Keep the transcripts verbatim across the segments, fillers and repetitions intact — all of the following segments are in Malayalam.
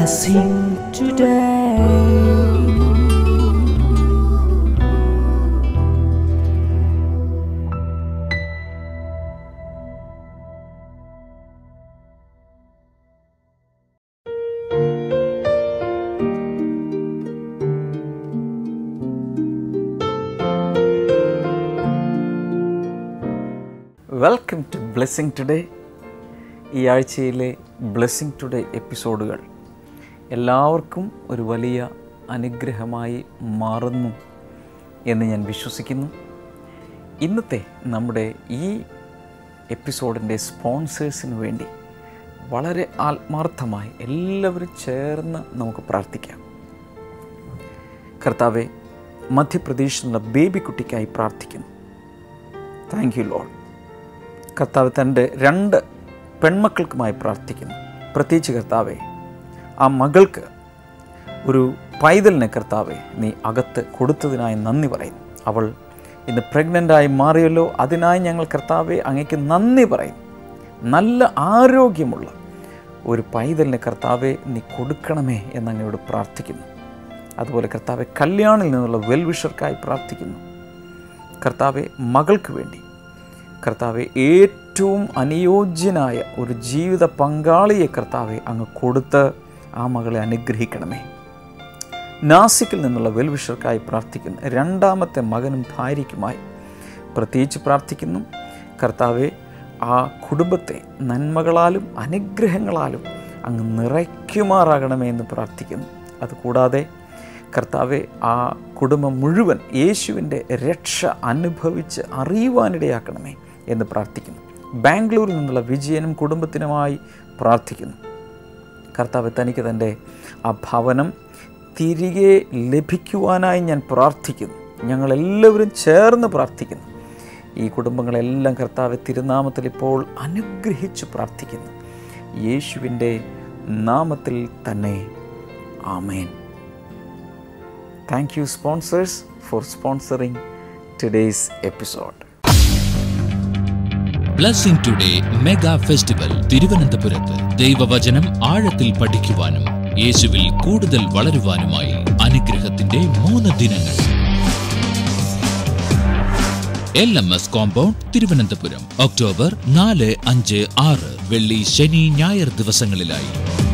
blessing today. Welcome to blessing today. ഈ ആഴ്ചയിലെ ബ്ലെസ്സിങ് ടുഡേ എപ്പിസോഡുകൾ എല്ലാവർക്കും ഒരു വലിയ അനുഗ്രഹമായി മാറുന്നു എന്ന് ഞാൻ വിശ്വസിക്കുന്നു. ഇന്നത്തെ നമ്മുടെ ഈ എപ്പിസോഡിൻ്റെ സ്പോൺസേഴ്സിന് വേണ്ടി വളരെ ആത്മാർത്ഥമായി എല്ലാവരും ചേർന്ന് നമുക്ക് പ്രാർത്ഥിക്കാം. കർത്താവെ, മധ്യപ്രദേശിലുള്ള ബേബി കുട്ടിക്കായി പ്രാർത്ഥിക്കുന്നു. Thank you lord. കർത്താവ് തൻ്റെ രണ്ട് പെൺമക്കൾക്കുമായി പ്രാർത്ഥിക്കുന്നു. പ്രത്യേകിച്ച് കർത്താവെ, ആ മകൾക്ക് ഒരു പൈതലിനെ കർത്താവെ നീ അകത്ത് കൊടുത്തതിനായി നന്ദി പറയുന്നു. അവൾ ഇന്ന് പ്രഗ്നൻ്റായി മാറിയല്ലോ, അതിനായി ഞങ്ങൾ കർത്താവെ അങ്ങേക്ക് നന്ദി പറയുന്നു. നല്ല ആരോഗ്യമുള്ള ഒരു പൈതലിനെ കർത്താവെ നീ കൊടുക്കണമേ എന്നങ്ങയോട് പ്രാർത്ഥിക്കുന്നു. അതുപോലെ കർത്താവെ, കല്യാണിൽ നിന്നുള്ള വെൽവിഷർക്കായി പ്രാർത്ഥിക്കുന്നു. കർത്താവെ, മകൾക്ക് വേണ്ടി കർത്താവെ ഏറ്റവും അനുയോജ്യനായ ഒരു ജീവിത പങ്കാളിയെ കർത്താവെ അങ്ങ് കൊടുത്ത് ആ മകളെ അനുഗ്രഹിക്കണമേ. നാസിക്കിൽ നിന്നുള്ള വെൽവിഷർക്കായി പ്രാർത്ഥിക്കുന്നു. രണ്ടാമത്തെ മകനും ഭാര്യയ്ക്കുമായി പ്രത്യേകിച്ച് പ്രാർത്ഥിക്കുന്നു. കർത്താവെ, ആ കുടുംബത്തെ നന്മകളാലും അനുഗ്രഹങ്ങളാലും അങ്ങ് നിറയ്ക്കുമാറാകണമേ എന്ന് പ്രാർത്ഥിക്കുന്നു. അതുകൂടാതെ കർത്താവെ, ആ കുടുംബം മുഴുവൻ യേശുവിൻ്റെ രക്ഷ അനുഭവിച്ച് അറിയുവാനിടയാക്കണമേ എന്ന് പ്രാർത്ഥിക്കുന്നു. ബാംഗ്ലൂരിൽ നിന്നുള്ള വിജയനും കുടുംബത്തിനുമായി പ്രാർത്ഥിക്കുന്നു. കർത്താവ്, തനിക്ക് തൻ്റെ ആ ഭവനം തിരികെ ലഭിക്കുവാനായി ഞാൻ പ്രാർത്ഥിക്കുന്നു. ഞങ്ങളെല്ലാവരും ചേർന്ന് പ്രാർത്ഥിക്കുന്നു. ഈ കുടുംബങ്ങളെല്ലാം കർത്താവ് തിരുനാമത്തിൽ ഇപ്പോൾ അനുഗ്രഹിച്ച് പ്രാർത്ഥിക്കുന്നു. യേശുവിൻ്റെ നാമത്തിൽ തന്നെ ആമേൻ. Thank you sponsors for sponsoring today's episode. Blessing today mega festival തിരുവനന്തപുരത്ത് ദൈവവചനം ആഴത്തിൽ പഠിക്കുവാനും യേശുവിൽ കൂടുതൽ വളരുവാനുമായി അനുഗ്രഹത്തിന്റെ മൂന്ന് ദിനങ്ങൾ. L M S compound, Thiruvananthapuram. October നാല്, അഞ്ച്, ആറ് വെള്ളി, ശനി, ഞായർ ദിവസങ്ങളിലായി.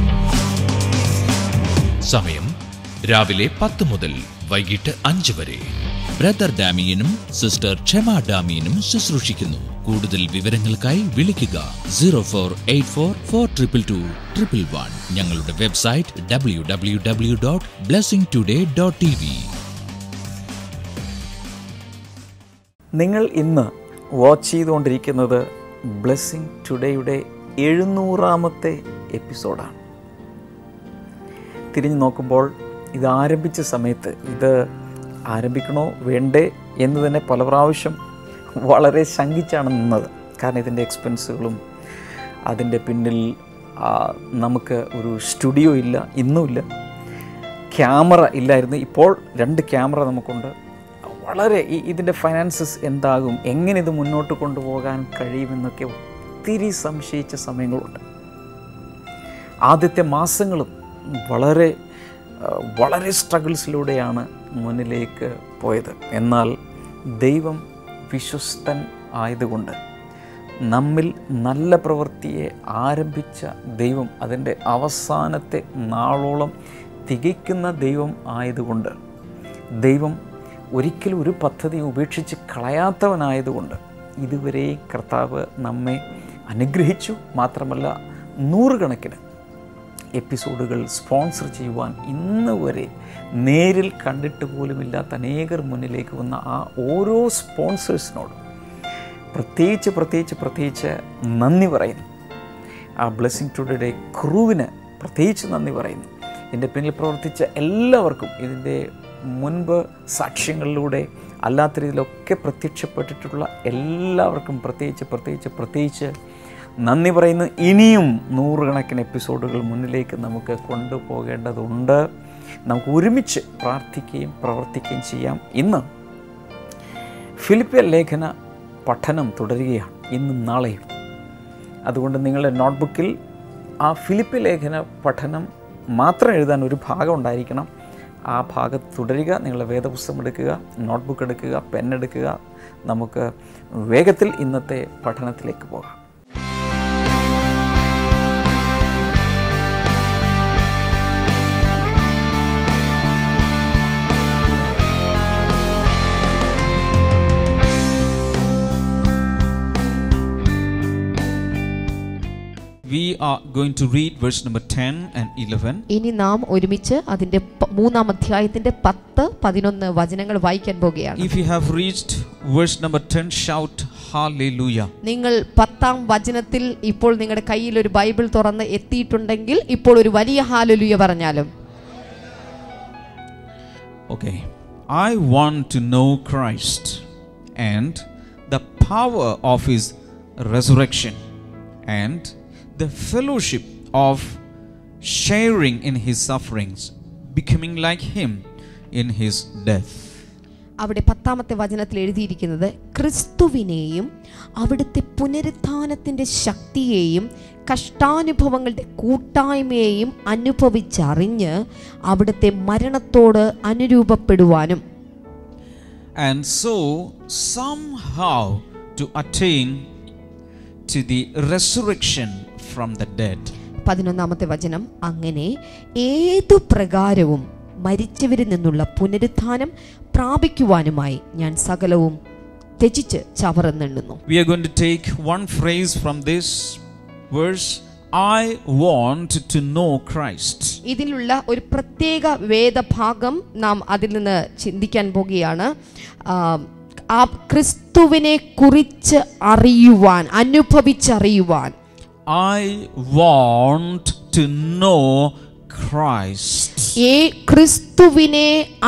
സമയം രാവിലെ പത്ത് മുതൽ വൈകിട്ട് അഞ്ച് വരെ. ബ്രദർ ഡാമിയനും സിസ്റ്റർ ക്ഷമ ഡാമിയനും ശുശ്രൂഷിക്കുന്നു. കൂടുതൽ വിവരങ്ങൾക്കായി വിളിക്കുക zero four eight four four triple two triple one. ഞങ്ങളുടെ website W W W dot blessing today dot T V. നിങ്ങൾ ഇന്ന് വാച്ച് ചെയ്തുകൊണ്ടിരിക്കുന്നത് ബ്ലെസ്സിങ് ടുഡേയുടെ എഴുന്നൂറാമത്തെ എപ്പിസോഡാണ്. തിരിഞ്ഞു നോക്കുമ്പോൾ ഇത് ആരംഭിച്ച സമയത്ത് ഇത് ആരംഭിക്കണോ വേണ്ടേ എന്ന് തന്നെ പല പ്രാവശ്യം വളരെ ശങ്കിച്ചാണ് നിന്നത്. കാരണം ഇതിൻ്റെ എക്സ്പെൻസുകളും അതിൻ്റെ പിന്നിൽ നമുക്ക് ഒരു സ്റ്റുഡിയോ ഇല്ല, ഇന്നുമില്ല, ക്യാമറ ഇല്ലായിരുന്നു. ഇപ്പോൾ രണ്ട് ക്യാമറ നമുക്കുണ്ട്. വളരെ ഈ ഇതിൻ്റെ ഫൈനാൻസസ് എന്താകും, എങ്ങനെ ഇത് മുന്നോട്ട് കൊണ്ടുപോകാൻ കഴിയുമെന്നൊക്കെ ഒത്തിരി സംശയിച്ച സമയങ്ങളുണ്ട്. ആദ്യത്തെ മാസങ്ങളും വളരെ വളരെ സ്ട്രഗിൾസിലൂടെയാണ് മുന്നിലേക്ക് പോയത്. എന്നാൽ ദൈവം വിശ്വസ്തൻ ആയതുകൊണ്ട് നമ്മിൽ നല്ല പ്രവൃത്തിയെ ആരംഭിച്ച ദൈവം അതിൻ്റെ അവസാനത്തെ നാളോളം തികയ്ക്കുന്ന ദൈവം ആയതുകൊണ്ട്, ദൈവം ഒരിക്കലും ഒരു പദ്ധതി ഉപേക്ഷിച്ച് കളയാത്തവനായതുകൊണ്ട് ഇതുവരെ കർത്താവ് നമ്മെ അനുഗ്രഹിച്ചു. മാത്രമല്ല, നൂറുകണക്കിന് എപ്പിസോഡുകൾ സ്പോൺസർ ചെയ്യുവാൻ ഇന്ന് വരെ നേരിൽ കണ്ടിട്ട് പോലുമില്ലാത്ത അനേകർ മുന്നിലേക്ക് വന്ന ആ ഓരോ സ്പോൺസേഴ്സിനോടും പ്രത്യേകിച്ച് പ്രത്യേകിച്ച് പ്രത്യേകിച്ച് നന്ദി പറയുന്നു. ആ ബ്ലെസ്സിങ് ടുഡേയുടെ ക്രൂവിന് പ്രത്യേകിച്ച് നന്ദി പറയുന്നു. ഇതിൻ്റെ പിന്നിൽ പ്രവർത്തിച്ച എല്ലാവർക്കും, ഇതിൻ്റെ മുൻപ് സാക്ഷ്യങ്ങളിലൂടെ അല്ലാത്ത രീതിയിലൊക്കെ പ്രത്യക്ഷപ്പെട്ടിട്ടുള്ള എല്ലാവർക്കും പ്രത്യേകിച്ച് പ്രത്യേകിച്ച് പ്രത്യേകിച്ച് നന്ദി പറയുന്നു. ഇനിയും നൂറുകണക്കിന് എപ്പിസോഡുകൾ മുന്നിലേക്ക് നമുക്ക് കൊണ്ടുപോകേണ്ടതുണ്ട്. നമുക്ക് ഒരുമിച്ച് പ്രാർത്ഥിക്കുകയും പ്രവർത്തിക്കുകയും ചെയ്യാം. ഇന്ന് ഫിലിപ്പിയ ലേഖന പഠനം തുടരുകയാണ്, ഇന്നും നാളെയും. അതുകൊണ്ട് നിങ്ങളുടെ നോട്ട്ബുക്കിൽ ആ ഫിലിപ്പിയ ലേഖന പഠനം മാത്രം എഴുതാൻ ഒരു ഭാഗം ഉണ്ടായിരിക്കണം. ആ ഭാഗത്ത് തുടരുക. നിങ്ങളുടെ വേദപുസ്തകം എടുക്കുക, നോട്ട്ബുക്ക് എടുക്കുക, പെൻ എടുക്കുക. നമുക്ക് വേഗത്തിൽ ഇന്നത്തെ പഠനത്തിലേക്ക് പോകാം. We are going to read verse number ten and eleven. ഇനി നാം ഒരുമിച്ച് അതിന്റെ മൂന്നാം അധ്യായത്തിന്റെ പത്ത് പതിനൊന്ന് വചനങ്ങൾ വായിക്കാൻ പോകുകയാണ്. If you have reached verse number ten, shout hallelujah. നിങ്ങൾ പത്താം വചനത്തിൽ ഇപ്പോൾ നിങ്ങളുടെ കയ്യിൽ ഒരു ബൈബിൾ തുറന്ന് എത്തിയിട്ടുണ്ടെങ്കിൽ ഇപ്പോൾ ഒരു വലിയ ഹല്ലേലൂയ പറഞ്ഞാലും. Okay. I want to know Christ and the power of his resurrection and the fellowship of sharing in his sufferings, becoming like him in his death. അവിടെ പത്താമത്തെ വചനത്തിൽ എഴുതിയിരിക്കുന്നത് ക്രിസ്തുവിനെയും അവിടുത്തെ പുനരുത്ഥാനത്തിന്റെ ശക്തിയെയും കഷ്ടാനുഭവങ്ങളുടെ കൂട്ടായ്മയെയും അനുഭവിച്ചറിഞ്ഞ് അവിടുത്തെ മരണത്തോട് അനുരൂപപ്പെടുവാനും, and so somehow to attain to the resurrection from the dead. പതിനൊന്നാമത്തെ വചനം, അങ്ങനെ ഏതു പ്രകാരവും മരിച്ചവരിൽ നിന്നുള്ള പുനരുത്ഥാനം പ്രാപിക്കുവാനുമായി ഞാൻ സകലവും ത്യജിച്ച് ചവറെന്നെണ്ണുന്നു. We are going to take one phrase from this verse. I want to know Christ. ഇതിലുള്ള ഒരു പ്രത്യേക വേദഭാഗം നാം അതിൽ നിന്ന് ചിന്തിക്കാൻ പോകുകയാണ്. ആ ക്രിസ്തുവിനെ കുറിച്ച് അറിയുവാൻ, അനുഭവിച്ചറിയുവാൻ. I want to know Christ. ഈ ക്രിസ്തുവിനെ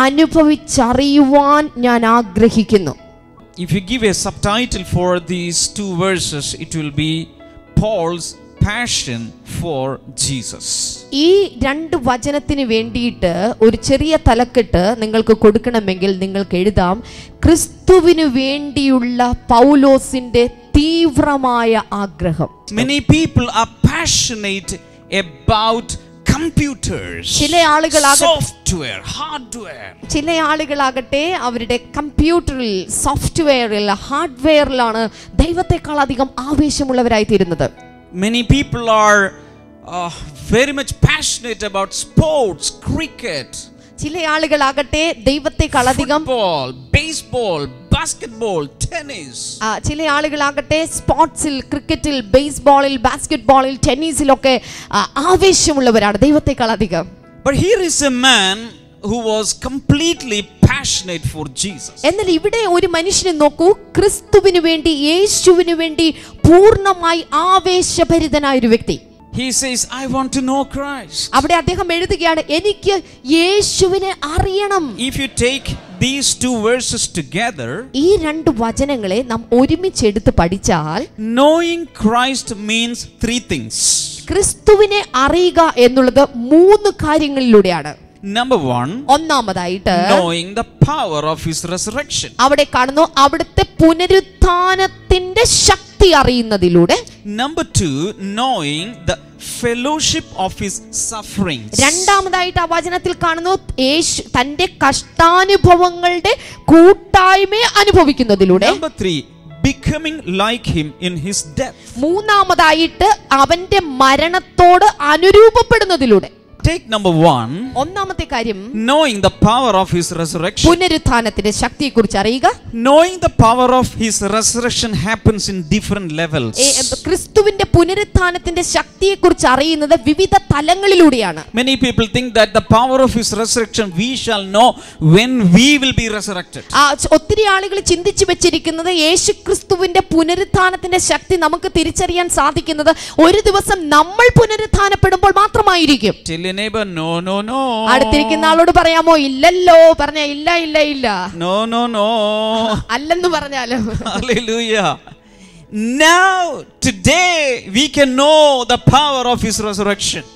അനുഭവിച്ചറിയുവാൻ ഞാൻ ആഗ്രഹിക്കുന്നു. If you give a subtitle for these two verses, it will be Paul's passion for Jesus. ഈ രണ്ട് വചനത്തിന് വേണ്ടിയിട്ട് ഒരു ചെറിയ തലക്കെട്ട് നിങ്ങൾക്ക് കൊടുക്കണമെങ്കിൽ നിങ്ങൾക്ക് എഴുതാം, ക്രിസ്തുവിനു വേണ്ടിയുള്ള പൗലോസിന്റെ തീവ്രമായ ആഗ്രഹം. Many people are passionate about computers, ചില ആളുകളാകട്ടെ software, hardware. ചില ആളുകളാകട്ടെ അവരുടെ കമ്പ്യൂട്ടറിൽ, സോഫ്റ്റ്വെയറിൽ, ഹാർഡ്വെയറിലാണ് ദൈവത്തെക്കാൾ അധികം ആവേശമുള്ളവരായി തീരുന്നത്. Many people are uh, very much passionate about sports, cricket, ചില ആളുകളാകട്ടെ ദൈവത്തെക്കാൾ അധികം football, baseball, basketball, tennis. ചില ആളുകളാകട്ടെ സ്പോർട്സിൽ, ക്രിക്കറ്റിൽ, ബേസ്ബോളിൽ, ബാസ്കറ്റ്ബോളിൽ, ടെന്നീസിലൊക്കെ ആവേശമുള്ളവരാണ് ദൈവത്തെക്കാൾ അധികം. But here is a man who was completely passionate for Jesus. എന്നാൽ ഇവിടെ ഒരു മനുഷ്യനെ നോക്കൂ, ക്രിസ്തുവിനു വേണ്ടി, യേശുവിനു വേണ്ടി പൂർണ്ണമായി ആവേശഭരിതനായ ഒരു വ്യക്തി. He says, I want to know Christ. അവിടെ അദ്ദേഹം എഴുതുകയാണ്, എനിക്ക് യേശുവിനെ അറിയണം. If you take these two verses together, ഈ രണ്ട് വചനങ്ങളെ നാം ഒരുമിച്ച് എടുത്ത് പഠിച്ചാൽ, knowing Christ means three things. ക്രിസ്തുവിനെ അറിയുക എന്നുള്ളത് മൂന്ന് കാര്യങ്ങളിലൂടെയാണ്. Number one, ഒന്നാമതായിട്ട് knowing the power of his resurrection. അവിടെ കാണുന്നു അവിടുത്തെ പുനരുത്ഥാനത്തിന്റെ ശക്തി അറിയുന്നതിലൂടെ. Number two, knowing the fellowship of his sufferings. രണ്ടാമതായിട്ട് ആ വചനത്തിൽ കാണുന്നു യേശു തന്റെ കഷ്ടാനുഭവങ്ങളുടെ കൂട്ടായ്മയെ അനുഭവിക്കുന്നതിലൂടെ. Number three, becoming like him in his death. മൂന്നാമതായിട്ട് അവന്റെ മരണത്തോട് അനുരൂപപ്പെടുന്നതിലൂടെ. Take number one, ഒന്നാമത്തെ കാര്യം knowing the power of his resurrection. പുനരുത്ഥാനത്തിന്റെ ശക്തിയെക്കുറിച്ച് അറിയുക. Knowing the power of his resurrection happens in different levels. ക്രിസ്തുവിന്റെ പുനരുത്ഥാനത്തിന്റെ ശക്തിയെക്കുറിച്ച് അറിയുന്നത് വിവിധ തലങ്ങളിലൂടെയാണ്. Many people think that the power of his resurrection we shall know when we will be resurrected. ഒത്തിരി ആളുകൾ ചിന്തിച്ചു വെച്ചിരിക്കുന്നത് യേശുക്രിസ്തുവിന്റെ പുനരുത്ഥാനത്തിന്റെ ശക്തി നമുക്ക് തിരിച്ചറിയാൻ സാധിക്കുന്നത് ഒരു ദിവസം നമ്മൾ പുനരുത്ഥാനപ്പെടുമ്പോൾ മാത്രമായിരിക്കും. Neighbor, no no no. അടുത്തിരിക്കുന്ന ആളോട് പറയാമോ, ഇല്ലല്ലോ പറഞ്ഞ ഇല്ല ഇല്ല ഇല്ല. No no no. അല്ലെന്ന് പറഞ്ഞാലോ. Hallelujah. Now today we can know the power of his resurrection. ഇന്ന്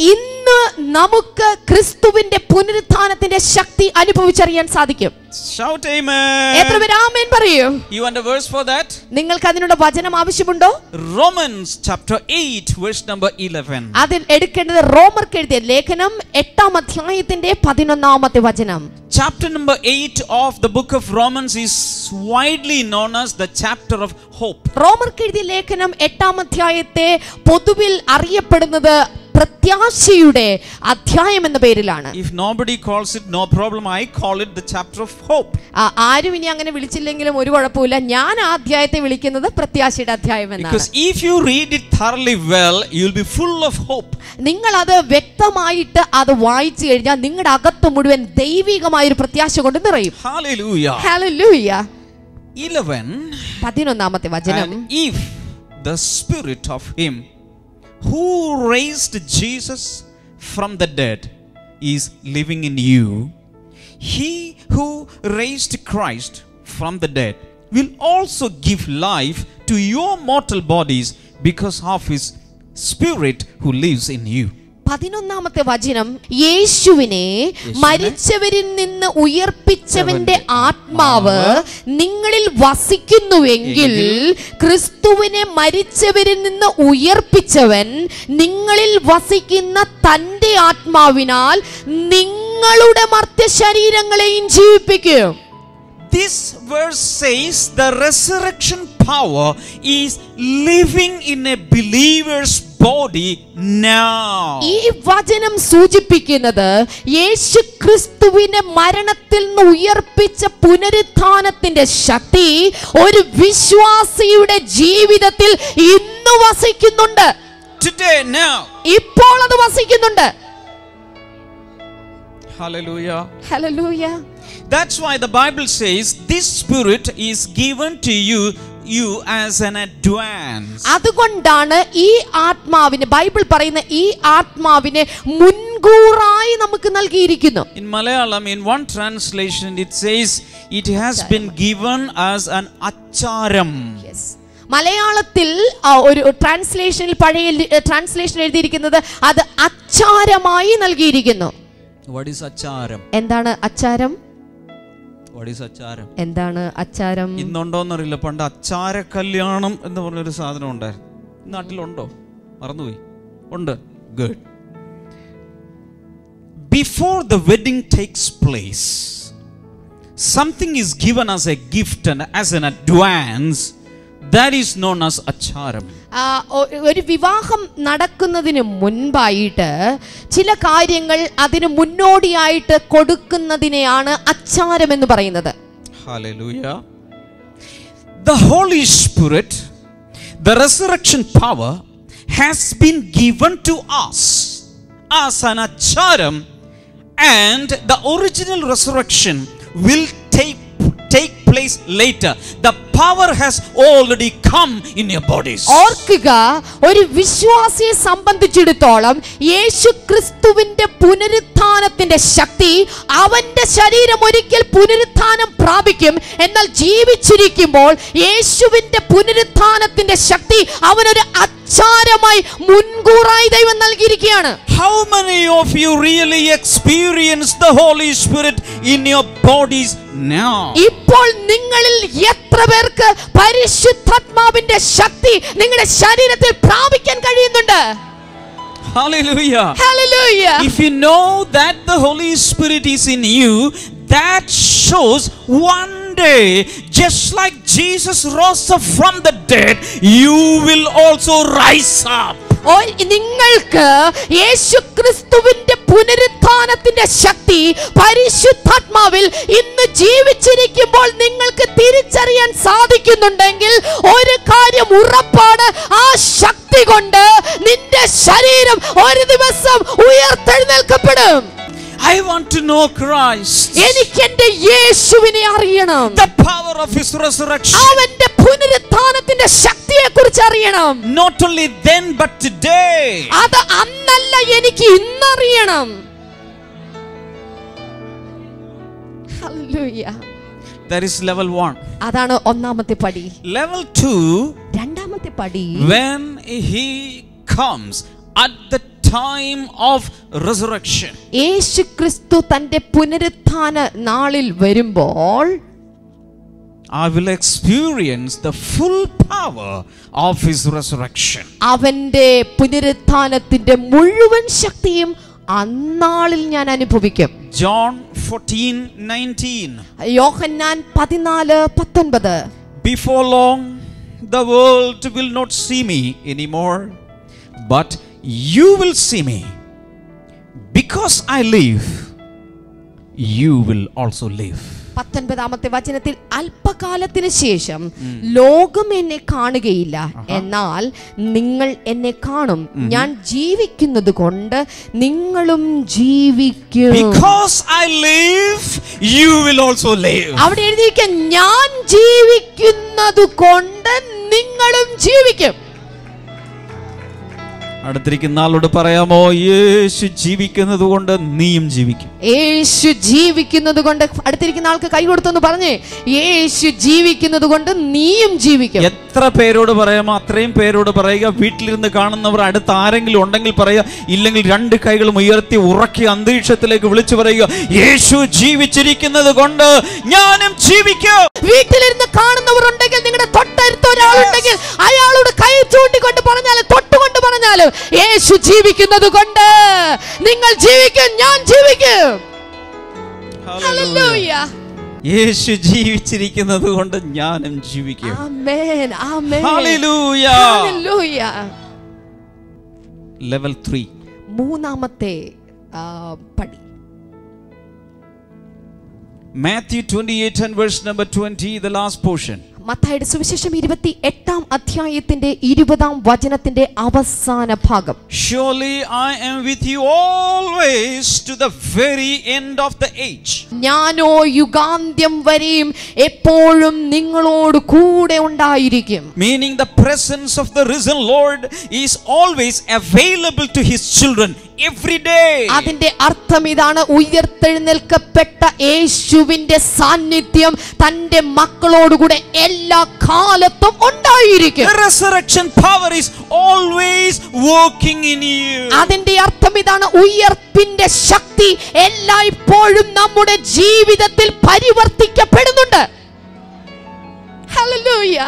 ഇന്ന് നമുക്ക് ക്രിസ്തുവിന്റെ പുനരുത്ഥാനത്തിന്റെ ശക്തി അനുഭവിച്ചറിയാൻ സാധിക്കും. Shout amen. എത്ര പേര് ആമേൻ പറയൂ? You want a verse for that? നിങ്ങൾക്ക് അതിനുള്ള വചനം ആവശ്യമുണ്ടോ? Romans chapter eight verse number eleven. അതിൽ എടുക്കേണ്ടത് റോമർക്ക് എഴുതിയ ലേഖനം എട്ടാം അധ്യായത്തിന്റെ പതിനൊന്നാമത്തെ വചനം. Chapter number eight of the book of Romans is widely known as the chapter of hope. റോമർക്ക് എഴുതിയ ലേഖനം എട്ടാം അധ്യായത്തെ പൊതുവിൽ അറിയപ്പെടുന്നത് പ്രത്യാശയുടെ അധ്യായം എന്ന പേരിലാണ്. If nobody calls it, no problem. I call it the chapter of hope. ആരും ഇനി അങ്ങനെ വിളിച്ചില്ലെങ്കിലും ഒരു കുഴപ്പമില്ല. ഞാൻ ആ അധ്യായത്തെ വിളിക്കുന്നത് പ്രത്യാശയുടെ അധ്യായം എന്നാണ്. Because if you read it thoroughly well, you will be full of hope. നിങ്ങൾ അത് വ്യക്തമായിട്ട് അത് വായിച്ചു കഴിഞ്ഞാൽ നിങ്ങളുടെ അകത്ത് മുഴുവൻ ദൈവികമായ ഒരു പ്രത്യാശ കൊണ്ട് നിറയും. Hallelujah. Hallelujah. eleven. പതിനൊന്നാമത്തെ വചനം. And if the spirit of him who raised Jesus from the dead is living in you, he who raised Christ from the dead will also give life to your mortal bodies because of his spirit who lives in you. പതിനൊന്നാമത്തെ വചനം, യേശുവിനെ മരിച്ചവരിൽ നിന്ന് ഉയർപ്പിച്ചവന്റെ ആത്മാവ് നിങ്ങളിൽ വസിക്കുന്നുവെങ്കിൽ ക്രിസ്തുവിനെ മരിച്ചവരിൽ നിന്ന് ഉയർപ്പിച്ചവൻ നിങ്ങളിൽ വസിക്കുന്ന തന്റെ ആത്മാവിനാൽ നിങ്ങളുടെ മർത്യ ശരീരങ്ങളെയും ജീവിപ്പിക്കും. This verse says the resurrection power is living in a believer's body now. ഈ വചനം സൂചിപ്പിക്കുന്നത് യേശു ക്രിസ്തുവിനെ മരണത്തിൽ നിന്ന് ഉയർപ്പിച്ച പുനരുത്ഥാനത്തിന്റെ ശക്തി ഒരു വിശ്വാസിയുടെ ജീവിതത്തിൽ ഇന്ന് വസിക്കുന്നുണ്ട്. Today, now. ഇപ്പോൾ അത് വസിക്കുന്നുണ്ട്. Hallelujah. Hallelujah. That's why the Bible says this spirit is given to you you as an advance. അതുകൊണ്ടാണ് ഈ ആത്മാവിനെ ബൈബിൾ പറയുന്ന ഈ ആത്മാവിനെ മുൻകൂറായി നമുക്ക് നൽകിയിരിക്കുന്നു. In Malayalam, in one translation, it says it has been given as an acharam. Yes. മലയാളത്തിൽ ഒരു ട്രാൻസ്ലേഷനിൽ പഴയ ട്രാൻസ്ലേഷൻ എഴുതിയിരിക്കുന്നത് അത് അച്ചാരമായി നൽകിയിരിക്കുന്നു. What is acharam? എന്താണ് അച്ചാരം? What is acharam? എന്താണ് അച്ചാരം? ഇന്നുണ്ടോന്നറിയില്ല. പണ്ട് അച്ചാര കല്യാണം എന്ന് പറഞ്ഞൊരു സാധനം ഉണ്ടായിരുന്നു. നാട്ടിലുണ്ടോ? മറന്നുപോയി. ഉണ്ട്. Good. Before the wedding takes place, something is given as a gift and as an advance. That is known as acharam. ഒരു വിവാഹം നടക്കുന്നതിന് മുൻപായിട്ട് ചില കാര്യങ്ങൾ അതിന് മുന്നോടിയായിട്ട് കൊടുക്കുന്നതിനെയാണ് അച്ചാരം എന്ന് പറയുന്നത്. Hallelujah. The Holy Spirit, the resurrection power, has been given to us as an acharam, and the original resurrection will take take place later. The power has already come in your bodies. ഓർക്കുക, ഒരു വിശ്വാസിയെ സംബന്ധിച്ചിടത്തോളം യേശു ക്രിസ്തുവിന്റെ പുനരുത്ഥാനത്തിന്റെ ശക്തി അവന്റെ ശരീരം ഒരിക്കൽ പുനരുത്ഥാനം പ്രാപിക്കും. എന്നാൽ ജീവിച്ചിരിക്കുമ്പോൾ യേശുവിന്റെ പുനരുത്ഥാനത്തിന്റെ ശക്തി അവനൊരു അച്ചാരമായി മുൻകൂറായി ദൈവം നൽകിയിരിക്കുകയാണ്. How many of you really experience the Holy Spirit in your bodies now? ഇപ്പോൾ നിങ്ങളിൽ എത്ര പേർക്ക് പരിശുദ്ധാത്മാവിന്റെ ശക്തി നിങ്ങളുടെ ശരീരത്തിൽ പ്രാപിക്കാൻ കഴിയുന്നുണ്ട്? Hallelujah. Hallelujah. If you know that the Holy Spirit is in you, that shows one day, just like Jesus rose up from the dead, you will also rise up. നിങ്ങൾക്ക് യേശു ക്രിസ്തുവിന്റെ പുനരുത്ഥാനത്തിന്റെ ശക്തി പരിശുദ്ധാത്മാവിൽ ഇന്ന് ജീവിച്ചിരിക്കുമ്പോൾ നിങ്ങൾക്ക് തിരിച്ചറിയാൻ സാധിക്കുന്നുണ്ടെങ്കിൽ ഒരു കാര്യം ഉറപ്പാണ്, ആ ശക്തി കൊണ്ട് നിന്റെ ശരീരം ഒരു ദിവസം ഉയർത്തെഴുന്നേൽക്കപ്പെടും. I want to know Christ. എനിക്ക് എന്റെ യേശുവിനെ അറിയണം. The power of his resurrection. അവന്റെ പുനരുത്ഥാനത്തിന്റെ ശക്തിയെക്കുറിച്ച് അറിയണം. Not only then but today. അത് അന്നല്ല, എനിക്ക് ഇന്നറിയണം. Hallelujah. That is level one. അതാണ് ഒന്നാമത്തെ പടി. Level two. രണ്ടാമത്തെ പടി, when he comes at the time of resurrection, യേശു ക്രിസ്തു തന്റെ പുനരുത്ഥാന നാളിൽ വരുമ്പോൾ I will experience the full power of his resurrection. അവന്റെ പുനരുത്ഥാനത്തിന്റെ മുഴുവൻ ശക്തിയും അന്നാളിൽ ഞാൻ അനുഭവിക്കും. John fourteen nineteen. യോഹന്നാൻ പതിനാല് പത്തൊൻപത്. Before long the world will not see me anymore, but you will see me. Because I live, you will also live. പത്തൊൻപതാമത്തെ വചനത്തിൽ അല്പകാലത്തിന് ശേഷം ലോകം എന്നെ കാണുകയില്ല, എന്നാൽ നിങ്ങൾ എന്നെ കാണും. ഞാൻ ജീവിക്കുന്നത് കൊണ്ട് നിങ്ങളും ജീവിക്കും. Because I live, you will also live. അവിടെ എഴുതിയിരിക്കാൻ ഞാൻ ജീവിക്കുന്നത് കൊണ്ട് നിങ്ങളും ജീവിക്കും. അടുത്തിരിക്കുന്ന ആളോട് പറയാമോ, യേശു ജീവിക്കുന്നത് കൊണ്ട് നീയും ജീവിക്കും. യേശു ജീവിക്കുന്നത് കൊണ്ട്, അടുത്തിരിക്കുന്ന ആൾക്ക് കൈ കൊടുത്തൊന്ന് പറഞ്ഞേ, യേശു ജീവിക്കുന്നത് കൊണ്ട് നീയും ജീവിക്കും. എത്ര പേരോട് പറയാമോ അത്രയും പേരോട് പറയുക. വീട്ടിലിരുന്ന് കാണുന്നവർ അടുത്ത് ആരെങ്കിലും ഉണ്ടെങ്കിൽ പറയുക, ഇല്ലെങ്കിൽ രണ്ട് കൈകളും ഉയർത്തി ഉറക്കി അന്തരീക്ഷത്തിലേക്ക് വിളിച്ചു പറയുക, യേശു ജീവിച്ചിരിക്കുന്നത് കൊണ്ട് ഞാനും ജീവിക്കും. വീട്ടിലിരുന്ന് കാണുന്നവർ ഉണ്ടെങ്കിൽ, നിങ്ങളുടെ തൊട്ടടുത്ത് ഒരാളുണ്ടെങ്കിൽ അയാളോട് കൈ ചൂണ്ടിക്കൊണ്ട് പറഞ്ഞാലും തൊട്ടുകൊണ്ട് പറഞ്ഞാലും, യേശു ജീവിക്കുന്നത് കൊണ്ട് നിങ്ങൾ ജീവിക്കും, ഞാൻ ജീവിക്കും. ഹല്ലേലൂയ. യേശു ജീവിച്ചിരിക്കുന്നത് കൊണ്ട് ഞാനും ജീവിക്കും. ആമേൻ, ആമേൻ. ഹല്ലേലൂയ. ഹല്ലേലൂയ. ലെവൽ ത്രീ, മൂന്നാമത്തെ പടി. Matthew twenty-eight and verse number twenty, the last portion. മത്തായിയുടെ സുവിശേഷം ഇരുപത്തി എട്ടാം അധ്യായത്തിന്റെ ഇരുപതാം വചനത്തിന്റെ അവസാന ഭാഗം. Surely I am with you always to the very end of the age. ഞാനോ യുഗാന്ത്യം വരെയും എപ്പോഴും നിങ്ങളോട് കൂടെ ഉണ്ടായിരിക്കും. Meaning the presence of the risen Lord is always available to his children every day. അതിന്റെ അർത്ഥം ഇതാണ്, ഉയർത്തെഴുന്നേൽക്കപ്പെട്ട യേശുവിന്റെ സാന്നിധ്യം തന്റെ മക്കളോടുകൂടെ എല്ലാ കാലത്തും ഉണ്ടായിരിക്കും. The resurrection power is always working in you. അതിന്റെ അർത്ഥം ഇതാണ്, ഉയർപ്പിന്റെ ശക്തി എല്ലായ്പ്പോഴും നമ്മുടെ ജീവിതത്തിൽ പരിവർത്തിക്കപ്പെടുന്നുണ്ട്. ഹല്ലേലൂയ.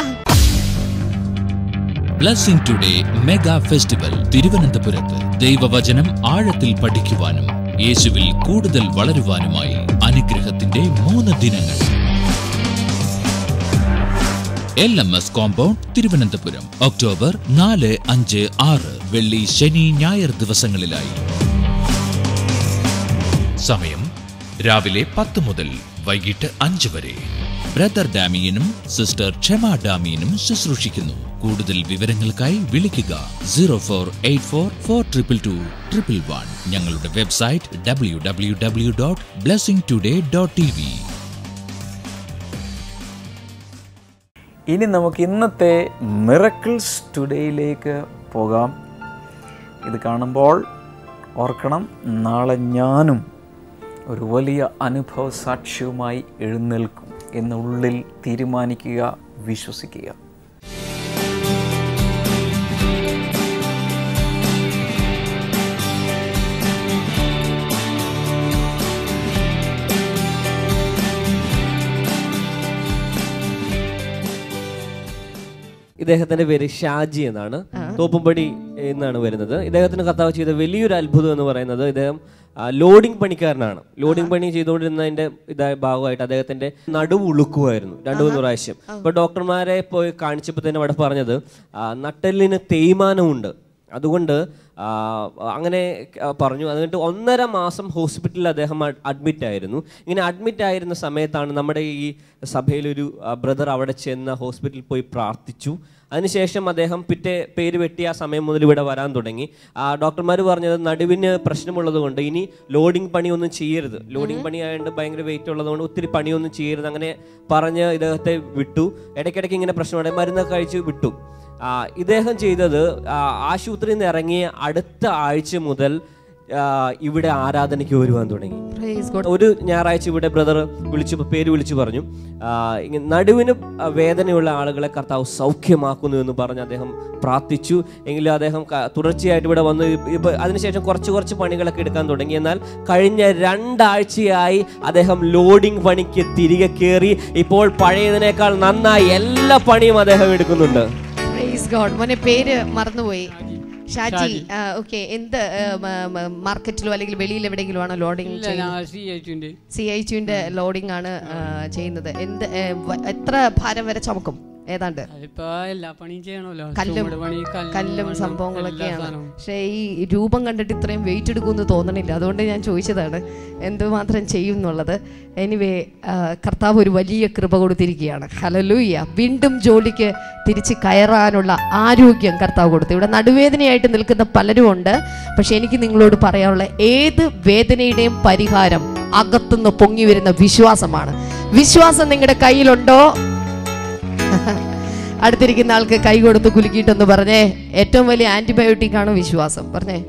ബ്ലെസ്സിംഗ് ടുഡേ മെഗാ ഫെസ്റ്റിവൽ തിരുവനന്തപുരത്ത് ദൈവവചനം ആഴത്തിൽ പഠിക്കുവാനും യേശുവിൽ കൂടുതൽ വളരുവാനുമായി അനുഗ്രഹത്തിന്റെ മൂന്ന് ദിനങ്ങൾ. L M S compound Thiruvananthapuram, October നാല് അഞ്ച് ആറ് വെള്ളി ശനി ഞായർ ദിവസങ്ങളിലായി. സമയം രാവിലെ പത്ത് മുതൽ വൈകിട്ട് അഞ്ച് വരെ. ബ്രദർ ഡാമിയനും സിസ്റ്റർ ക്ഷമ ഡാമിയനും ശുശ്രൂഷിക്കുന്നു. കൂടുതൽ വിവരങ്ങൾക്കായി വിളിക്കുക zero four eight four four triple two triple one. ഞങ്ങളുടെ website W W W dot blessing today dot T V. ഇനി നമുക്ക് ഇന്നത്തെ മിറക്കിൾസ് ടുഡേയിലേക്ക് പോകാം. ഇത് കാണുമ്പോൾ ഓർക്കണം, നാളെ ഞാനും ഒരു വലിയ അനുഭവ സാക്ഷ്യവുമായി എഴുന്നേൽക്കും എന്നുള്ളിൽ തീരുമാനിക്കുക, വിശ്വസിക്കുക. ഇദ്ദേഹത്തിന്റെ പേര് ഷാജി എന്നാണ്, തോപ്പുംപടി എന്നാണ് വരുന്നത്. ഇദ്ദേഹത്തിന് കർത്താവ് ചെയ്ത വലിയൊരു അത്ഭുതം എന്ന് പറയുന്നത്, ഇദ്ദേഹം ലോഡിംഗ് പണിക്കാരനാണ്. ലോഡിംഗ് പണി ചെയ്തുകൊണ്ടിരുന്നതിന്റെ ഇതായ ഭാഗമായിട്ട് അദ്ദേഹത്തിന്റെ നടുവ് ഉളുക്കുമായിരുന്നു രണ്ടു മൂന്ന് പ്രാവശ്യം. അപ്പൊ ഡോക്ടർമാരെ പോയി കാണിച്ചപ്പോൾ തന്നെ അവിടെ പറഞ്ഞത് നട്ടെല്ലിന് തേയ്മാനമുണ്ട്, അതുകൊണ്ട് അങ്ങനെ പറഞ്ഞു. എന്നിട്ട് ഒന്നര മാസം ഹോസ്പിറ്റലിൽ അദ്ദേഹം അഡ്മിറ്റ് ആയിരുന്നു. ഇങ്ങനെ അഡ്മിറ്റ് ആയിരുന്ന സമയത്താണ് നമ്മുടെ ഈ സഭയിലൊരു ബ്രദർ അവിടെ ചെന്ന് ഹോസ്പിറ്റലിൽ പോയി പ്രാർത്ഥിച്ചു. അതിനുശേഷം അദ്ദേഹം പിറ്റേ പേര് വെട്ടി ആ സമയം മുതൽ ഇവിടെ വരാൻ തുടങ്ങി. ആ ഡോക്ടർമാർ പറഞ്ഞത് നടുവിന് പ്രശ്നമുള്ളത് കൊണ്ട് ഇനി ലോഡിംഗ് പണിയൊന്നും ചെയ്യരുത്, ലോഡിംഗ് പണി ആയതുകൊണ്ട് ഭയങ്കര വെയിറ്റ് ഉള്ളതുകൊണ്ട് ഒത്തിരി പണിയൊന്നും ചെയ്യരുത്, അങ്ങനെ പറഞ്ഞ് ഇദ്ദേഹത്തെ വിട്ടു. ഇടയ്ക്കിടയ്ക്ക് ഇങ്ങനെ പ്രശ്നമുണ്ട്, മരുന്നൊക്കെ കഴിച്ച് വിട്ടു. ഇദ്ദേഹം ചെയ്തത് ആശുപത്രിയിൽ നിന്ന് ഇറങ്ങിയ അടുത്ത ആഴ്ച മുതൽ ഇവിടെ ആരാധനയ്ക്ക് വരുവാൻ തുടങ്ങി. ഒരു ഞായറാഴ്ച ഇവിടെ ബ്രദർ വിളിച്ചു പേര് വിളിച്ചു പറഞ്ഞു, നടുവിന് വേദനയുള്ള ആളുകളെ കർത്താവ് സൗഖ്യമാക്കുന്നു എന്ന് പറഞ്ഞ് അദ്ദേഹം പ്രാർത്ഥിച്ചു. എങ്കിലും അദ്ദേഹം തുടർച്ചയായിട്ട് ഇവിടെ വന്ന് ഇപ്പം അതിനുശേഷം കുറച്ച് കുറച്ച് പണികളൊക്കെ എടുക്കാൻ തുടങ്ങി. എന്നാൽ കഴിഞ്ഞ രണ്ടാഴ്ചയായി അദ്ദേഹം ലോഡിംഗ് പണിക്ക് തിരികെ കയറി. ഇപ്പോൾ പഴയതിനേക്കാൾ നന്നായി എല്ലാ പണിയും അദ്ദേഹം എടുക്കുന്നുണ്ട്. പേര് മറന്നുപോയി. ഷാജി. ഓക്കെ. എന്ത് മാർക്കറ്റിലോ അല്ലെങ്കിൽ വെളിയിൽ എവിടെയെങ്കിലും ആണോ ലോഡിംഗ്? സി ഐ ടുവിന്റെ ലോഡിംഗ് ആണ് ചെയ്യുന്നത്. എന്ത് എത്ര ഭാരം വരെ ചുമക്കും? ഏതാണ്ട് കല്ലും കല്ലും സംഭവങ്ങളൊക്കെയാണ്. പക്ഷേ ഈ രൂപം കണ്ടിട്ട് ഇത്രയും വെയിറ്റ് എടുക്കുമെന്ന് തോന്നണില്ല. അതുകൊണ്ട് ഞാൻ ചോദിച്ചതാണ് എന്തുമാത്രം ചെയ്യും എന്നുള്ളത്. എനിവേ, കർത്താവ് ഒരു വലിയ കൃപ കൊടുത്തിരിക്കുകയാണ്. ഹല്ലേലൂയ. വീണ്ടും ജോലിക്ക് തിരിച്ച് കയറാനുള്ള ആരോഗ്യം കർത്താവ് കൊടുത്തു. ഇവിടെ നടുവേദനയായിട്ട് നിൽക്കുന്ന പലരും ഉണ്ട്. പക്ഷെ എനിക്ക് നിങ്ങളോട് പറയാനുള്ള ഏത് വേദനയുടെയും പരിഹാരം അകത്തുനിന്ന് പൊങ്ങി വരുന്ന വിശ്വാസമാണ്. വിശ്വാസം നിങ്ങളുടെ കയ്യിലുണ്ടോ? അടുത്തിരിക്കുന്ന ആൾക്ക് കൈ കൊടുത്ത് കുലുക്കിയിട്ടൊന്ന് പറഞ്ഞേ, ഏറ്റവും വലിയ ആന്റിബയോട്ടിക് ആണ് വിശ്വാസം. പറഞ്ഞേ,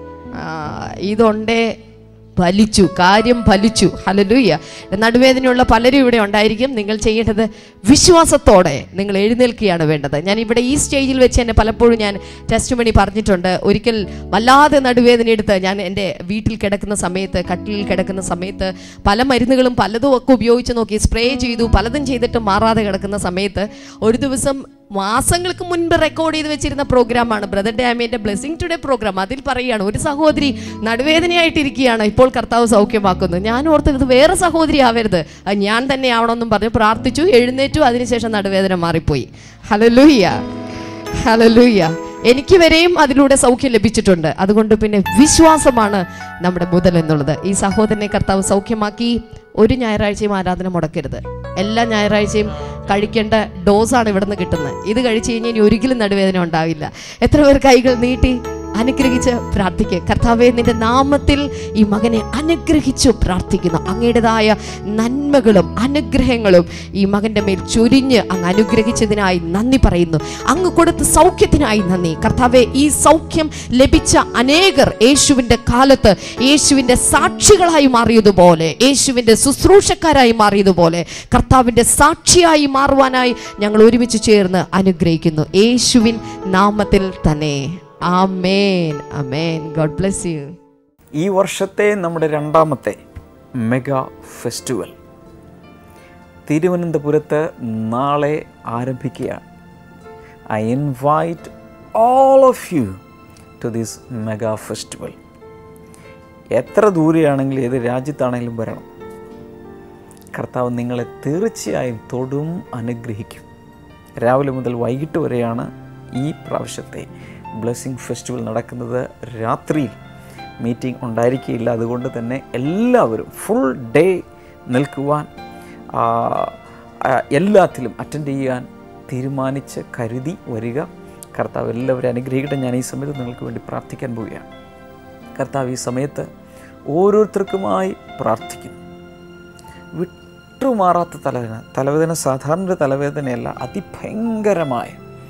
ഇതുണ്ടേ ഫലിച്ചു, കാര്യം ഫലിച്ചു. ഹല്ലേലൂയ. നടുവേദനയുള്ള പലരും ഇവിടെ ഉണ്ടായിരിക്കും. നിങ്ങൾ ചെയ്യേണ്ടത് വിശ്വാസത്തോടെ നിങ്ങൾ എഴുന്നേൽക്കുകയാണ് വേണ്ടത്. ഞാൻ ഇവിടെ ഈ സ്റ്റേജിൽ വെച്ച് തന്നെ പലപ്പോഴും ഞാൻ ടെസ്റ്റിമണി പറഞ്ഞിട്ടുണ്ട്. ഒരിക്കൽ വല്ലാതെ നടുവേദന എടുത്ത് ഞാൻ എൻ്റെ വീട്ടിൽ കിടക്കുന്ന സമയത്ത്, കട്ടിലിൽ കിടക്കുന്ന സമയത്ത് പല മരുന്നുകളും പലതും ഒക്കെ ഉപയോഗിച്ച് നോക്കി, സ്പ്രേ ചെയ്തു, പലതും ചെയ്തിട്ട് മാറാതെ കിടക്കുന്ന സമയത്ത് ഒരു ദിവസം മാസങ്ങൾക്ക് മുൻപ് റെക്കോർഡ് ചെയ്ത് വെച്ചിരുന്ന പ്രോഗ്രാമാണ് ബ്രദർ ഡാമിയന്റെ ബ്ലെസ്സിംഗ് ടുഡേ പ്രോഗ്രാം. അതിൽ പറയുകയാണ് ഒരു സഹോദരി നടുവേദനയായിട്ടിരിക്കുകയാണ്, ഇപ്പോൾ കർത്താവ് സൗഖ്യമാക്കുന്നു. ഞാൻ ഓർത്ത് ഇത് വേറെ സഹോദരി ആവരുത്, അത് ഞാൻ തന്നെ ആവണമെന്നും പറഞ്ഞ് പ്രാർത്ഥിച്ചു, എഴുന്നേറ്റു. അതിനുശേഷം നടുവേദന മാറിപ്പോയി. ഹല്ലേലൂയ, ഹല്ലേലൂയ. എനിക്ക് വരെയും അതിലൂടെ സൗഖ്യം ലഭിച്ചിട്ടുണ്ട്. അതുകൊണ്ട് പിന്നെ വിശ്വാസമാണ് നമ്മുടെ മുതൽ എന്നുള്ളത്. ഈ സഹോദരനെ കർത്താവ് സൗഖ്യമാക്കി. ഒരു ഞായറാഴ്ചയും ആരാധന മുടക്കരുത്. എല്ലാ ഞായറാഴ്ചയും കഴിക്കേണ്ട ഡോസാണ് ഇവിടെ നിന്ന് കിട്ടുന്നത്. ഇത് കഴിച്ചു കഴിഞ്ഞാൽ ഇനി ഒരിക്കലും നടുവേദന ഉണ്ടാവില്ല. എത്ര പേർ കൈകൾ നീട്ടി അനുഗ്രഹിച്ച് പ്രാർത്ഥിക്കുക. കർത്താവേ, നിന്റെ നാമത്തിൽ ഈ മകനെ അനുഗ്രഹിച്ചു പ്രാർത്ഥിക്കുന്നു. അങ്ങയുടേതായ നന്മകളും അനുഗ്രഹങ്ങളും ഈ മകൻ്റെ മേൽ ചൊരിഞ്ഞ് അങ്ങ് അനുഗ്രഹിച്ചതിനായി നന്ദി പറയുന്നു. അങ്ങ് കൊടുത്ത സൗഖ്യത്തിനായി നന്ദി. കർത്താവേ, ഈ സൗഖ്യം ലഭിച്ച അനേകർ യേശുവിൻ്റെ കാലത്ത് യേശുവിൻ്റെ സാക്ഷികളായി മാറിയതുപോലെ, യേശുവിൻ്റെ ശുശ്രൂഷക്കാരായി മാറിയതുപോലെ കർത്താവിൻ്റെ സാക്ഷിയായി മാറുവാനായി ഞങ്ങൾ ഒരുമിച്ച് ചേർന്ന് അനുഗ്രഹിക്കുന്നു. യേശുവിൻ നാമത്തിൽ തന്നെ. ആമേൻ, ആമേൻ. God bless you. ഈ വർഷത്തെ നമ്മുടെ രണ്ടാമത്തെ മെഗാ ഫെസ്റ്റിവൽ തിരുവനന്തപുരത്ത് നാളെ ആരംഭിക്കുകയാണ്. I invite all of you to this mega festival. എത്ര ദൂരെയാണെങ്കിലും ഏത് രാജ്യത്താണെങ്കിലും വരണം. കർത്താവ് നിങ്ങളെ തീർച്ചയായും തൊടും അനുഗ്രഹിക്കും. രാവിലെ മുതൽ വൈകിട്ട് വരെയാണ് ഈ പ്രാവശ്യത്തെ ബ്ലെസ്സിങ് ഫെസ്റ്റിവൽ നടക്കുന്നത്. രാത്രിയിൽ മീറ്റിംഗ് ഉണ്ടായിരിക്കുകയില്ല. അതുകൊണ്ട് തന്നെ എല്ലാവരും ഫുൾ ഡേ നിൽക്കുവാൻ, എല്ലാത്തിലും അറ്റൻഡ് ചെയ്യാൻ തീരുമാനിച്ച് കരുതി വരിക. കർത്താവ് എല്ലാവരും അനുഗ്രഹിക്കട്ടെ. ഞാൻ ഈ സമയത്ത് നിങ്ങൾക്ക് വേണ്ടി പ്രാർത്ഥിക്കാൻ പോവുകയാണ്. കർത്താവ് ഈ സമയത്ത് ഓരോരുത്തർക്കുമായി പ്രാർത്ഥിക്കുന്നു. വിട്ടുമാറാത്ത തലവേദന, തലവേദന സാധാരണ തലവേദനയല്ല, അതിഭയങ്കരമായ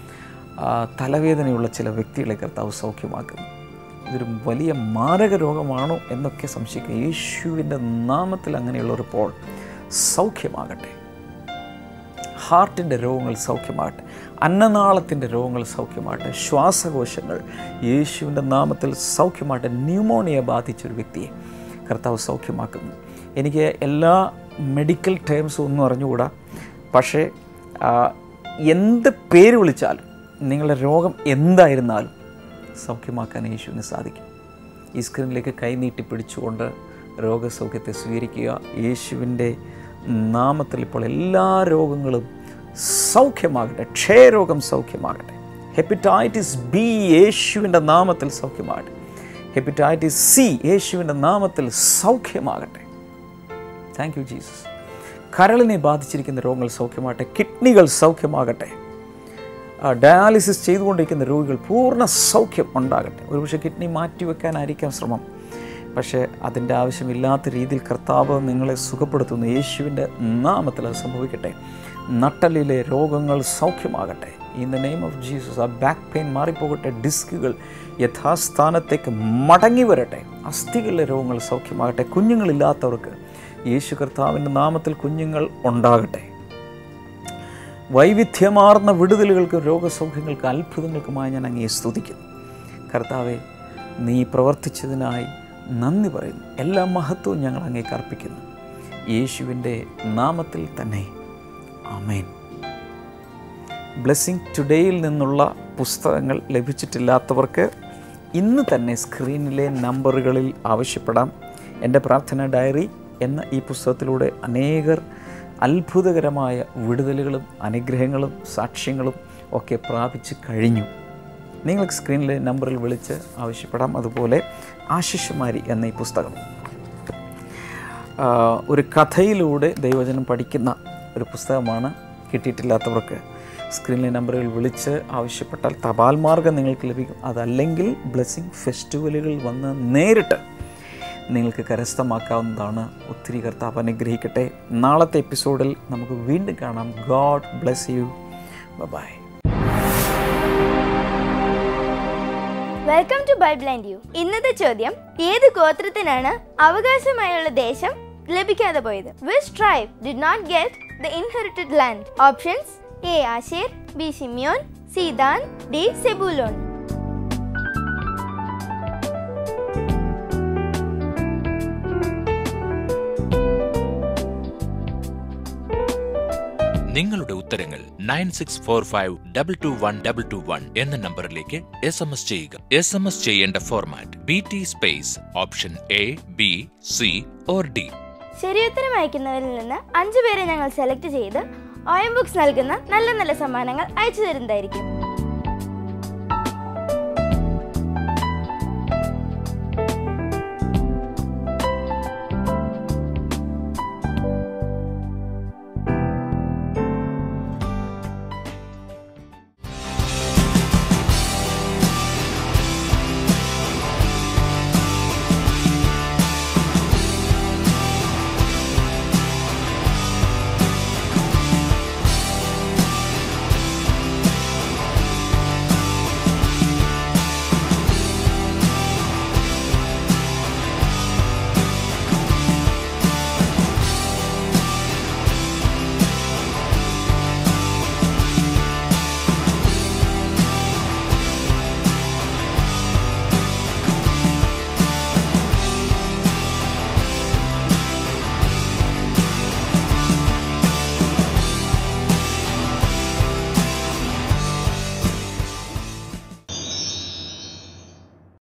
തലവേദനയുള്ള ചില വ്യക്തികളെ കർത്താവ് സൗഖ്യമാക്കുന്നു. ഇതൊരു വലിയ മാരക രോഗമാണോ എന്നൊക്കെ സംശയിക്കുക. യേശുവിൻ്റെ നാമത്തിൽ അങ്ങനെയുള്ളവരിപ്പോൾ സൗഖ്യമാകട്ടെ. ഹാർട്ടിൻ്റെ രോഗങ്ങൾ സൗഖ്യമാകട്ടെ. അന്നനാളത്തിൻ്റെ രോഗങ്ങൾ സൗഖ്യമാകട്ടെ. ശ്വാസകോശങ്ങൾ യേശുവിൻ്റെ നാമത്തിൽ സൗഖ്യമാകട്ടെ. ന്യൂമോണിയ ബാധിച്ചൊരു വ്യക്തിയെ കർത്താവ് സൗഖ്യമാക്കുന്നു. എനിക്ക് എല്ലാ മെഡിക്കൽ ടേംസും ഒന്നും അറിഞ്ഞുകൂടാ. പക്ഷേ എന്ത് പേര് വിളിച്ചാലും നിങ്ങളുടെ രോഗം എന്തായിരുന്നാലും സൗഖ്യമാക്കാൻ യേശുവിന് സാധിക്കും. ഈ സ്ക്രീനിലേക്ക് കൈനീട്ടി പിടിച്ചുകൊണ്ട് രോഗസൗഖ്യത്തെ സ്വീകരിക്കുക. യേശുവിൻ്റെ നാമത്തിൽ ഇപ്പോൾ എല്ലാ രോഗങ്ങളും സൗഖ്യമാകട്ടെ. ക്ഷയരോഗം സൗഖ്യമാകട്ടെ. ഹെപ്പറ്റൈറ്റിസ് ബി യേശുവിൻ്റെ നാമത്തിൽ സൗഖ്യമാകട്ടെ. ഹെപ്പറ്റൈറ്റിസ് സി യേശുവിൻ്റെ നാമത്തിൽ സൗഖ്യമാകട്ടെ. Thank you Jesus. കരളിനെ ബാധിച്ചിരിക്കുന്ന രോഗങ്ങൾ സൗഖ്യമാകട്ടെ. കിഡ്നികൾ സൗഖ്യമാകട്ടെ. ഡയാലിസിസ് ചെയ്തുകൊണ്ടിരിക്കുന്ന രോഗികൾ പൂർണ്ണ സൗഖ്യം ഉണ്ടാകട്ടെ. ഒരുപക്ഷെ കിഡ്നി മാറ്റിവെക്കാനായിരിക്കാം ശ്രമം, പക്ഷേ അതിൻ്റെ ആവശ്യമില്ലാത്ത രീതിയിൽ കർത്താവ് നിങ്ങളെ സുഖപ്പെടുത്തുന്നു. യേശുവിൻ്റെ നാമത്തിൽ അത് സംഭവിക്കട്ടെ. നട്ടലിലെ രോഗങ്ങൾ സൗഖ്യമാകട്ടെ. In the name of Jesus. ആ ബാക്ക് പെയിൻ മാറിപ്പോകട്ടെ. ഡിസ്കുകൾ യഥാസ്ഥാനത്തേക്ക് മടങ്ങി വരട്ടെ. അസ്ഥികളിലെ രോഗങ്ങൾ സൗഖ്യമാകട്ടെ. കുഞ്ഞുങ്ങളില്ലാത്തവർക്ക് യേശു കർത്താവിൻ്റെ നാമത്തിൽ കുഞ്ഞുങ്ങൾ ഉണ്ടാകട്ടെ. വൈവിധ്യമാർന്ന വിടുതലുകൾക്ക്, രോഗസൗഖ്യങ്ങൾക്ക്, അത്ഭുതങ്ങൾക്കുമായി ഞാൻ അങ്ങയെ സ്തുതിക്കുന്നു. കർത്താവെ, നീ പ്രവർത്തിച്ചതിനായി നന്ദി പറയുന്നു. എല്ലാ മഹത്വവും ഞങ്ങൾ അങ്ങേക്ക് അർപ്പിക്കുന്നു. യേശുവിൻ്റെ നാമത്തിൽ തന്നെ ആമേൻ. ബ്ലെസ്സിങ് ടുഡേയിൽ നിന്നുള്ള പുസ്തകങ്ങൾ ലഭിച്ചിട്ടില്ലാത്തവർക്ക് ഇന്ന് തന്നെ സ്ക്രീനിലെ നമ്പറുകളിൽ ആവശ്യപ്പെടാം. എൻ്റെ പ്രാർത്ഥന ഡയറി എന്ന ഈ പുസ്തകത്തിലൂടെ അനേകർ അത്ഭുതകരമായ വിടുതലുകളും അനുഗ്രഹങ്ങളും സാക്ഷ്യങ്ങളും ഒക്കെ പ്രാപിച്ച് കഴിഞ്ഞു. നിങ്ങൾക്ക് സ്ക്രീനിലെ നമ്പറിൽ വിളിച്ച് ആവശ്യപ്പെടാം. അതുപോലെ ആശിഷുമാരി എന്ന ഈ പുസ്തകം ഒരു കഥയിലൂടെ ദൈവവചനം പഠിക്കുന്ന ഒരു പുസ്തകമാണ്. കിട്ടിയിട്ടില്ലാത്തവർക്ക് സ്ക്രീനിലെ നമ്പറുകൾ വിളിച്ച് ആവശ്യപ്പെട്ടാൽ തപാൽ മാർഗ്ഗം നിങ്ങൾക്ക് ലഭിക്കും. അതല്ലെങ്കിൽ ബ്ലെസ്സിങ് ഫെസ്റ്റിവലുകളിൽ വന്ന് നേരിട്ട് നിങ്ങൾക്ക് കരസ്ഥമാക്കാവുന്നതാണ്. ഒത്തിരി കർത്താവ് അനുഗ്രഹിക്കട്ടെ. നാളത്തെ എപ്പിസോഡിൽ നമുക്ക് വീണ്ടും കാണാം. God bless you. Bye. Welcome to Bible and you. ഇന്നത്തെ ചോദ്യം, ഏത് ഗോത്രത്തിനാണ് അവകാശമായുള്ള ദേശം ലഭിക്കാതെ പോയത്? Which tribe did not get the inherited land? Options: A ആശേർ, ബി ശിമ്യോൻ, സി ദാൻ, ഡി സെബൂലോൺ. നിങ്ങളുടെ ഉത്തരങ്ങൾ nine six four five double two one double two one എന്ന നമ്പറിലേക്ക് എസ് എം എസ് ചെയ്യുക. എസ് എം എസ് ചെയ്യേണ്ട format B T space option A, B, C or D. ശരിയുത്തരം അയക്കുന്നവരിൽ നിന്ന് അഞ്ചു പേരെ ഞങ്ങൾ സെലക്ട് ചെയ്ത് ഓയം ബുക്സ് നൽകുന്ന നല്ല നല്ല സമ്മാനങ്ങൾ അയച്ചു തരുന്നതായിരിക്കും.